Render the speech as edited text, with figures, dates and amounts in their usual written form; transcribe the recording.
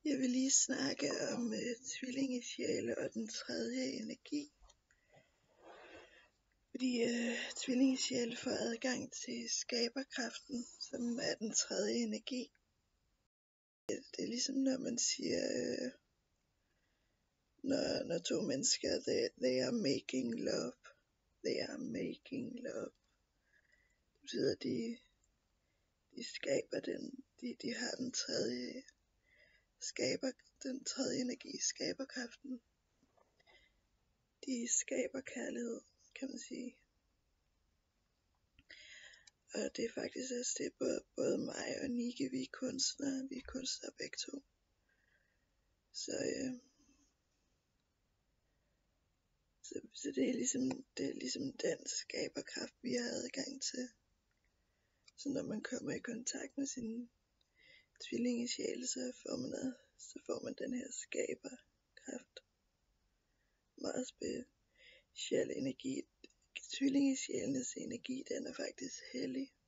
Jeg vil lige snakke om tvillingesjæle og den tredje energi. Fordi tvillingesjæle får adgang til skaberkraften, som er den tredje energi. Det er ligesom når man siger, når to mennesker, they are making love. They are making love. Det betyder, at de skaber de har den tredje energi, skaberkraften. De skaber kærlighed, kan man sige. Og det er faktisk også det, både mig og Nike, vi er kunstnere begge to. Så det er ligesom den skaberkraft, vi har adgang til. Så når man kommer i kontakt med sin tvillingesjæle, så får man den her skaberkraft. Meget speciel energi. Tvillingesjælenes energi, den er faktisk hellig.